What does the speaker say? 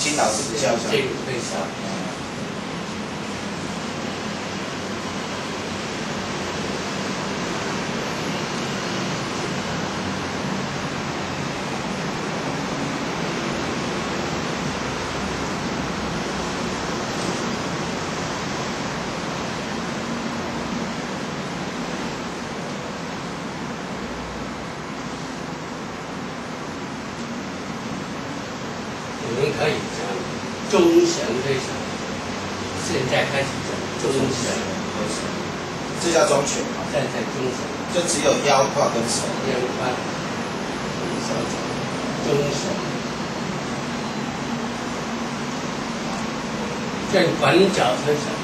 金老师不教这个会少。我们可以讲中神非常，现在开始讲中神， 这叫中权， 在中神， 就只有腰胯跟手。 腰胯、手掌，中神，在管脚身上。